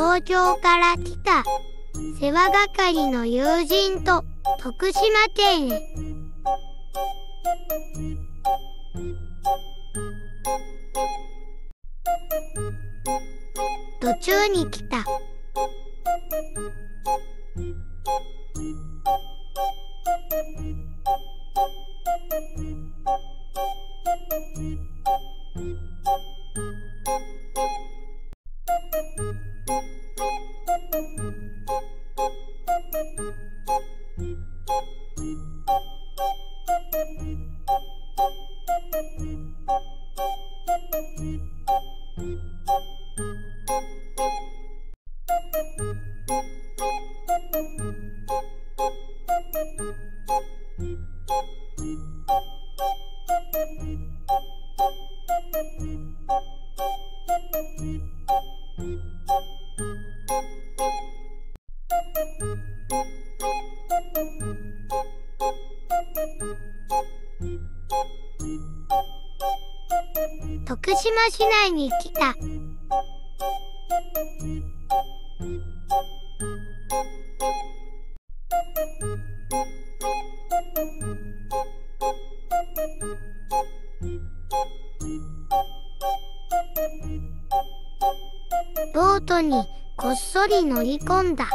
東京から来た世話係の友人と徳島県へ。途中に来た。徳島市内に来た。ボートにこっそり乗り込んだ。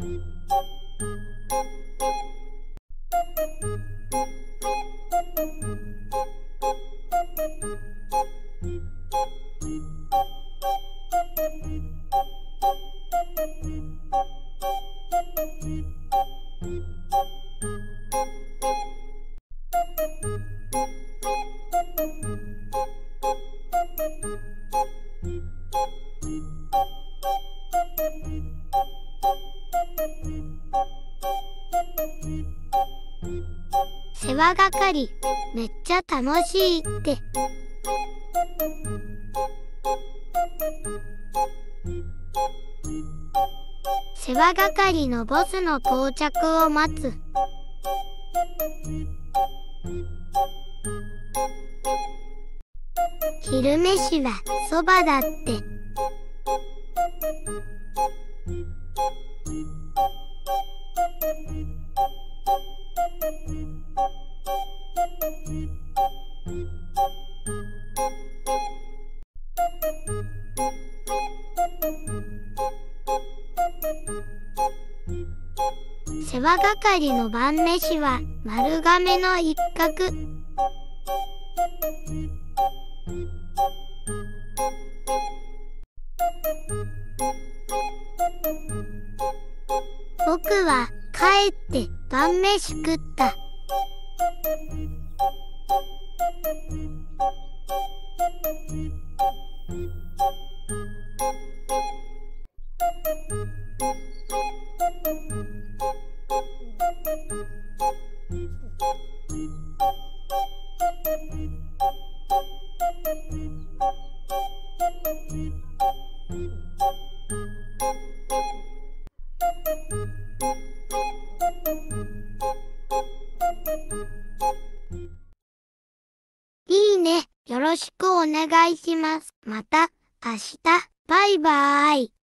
世話係めっちゃ楽しいって。世話係のボスの到着を待つ。昼飯はそばだって。世話係の晩飯は丸亀の一角。僕は帰って晩飯食った。いいね。よろしくお願いします。また明日。バイバーイ。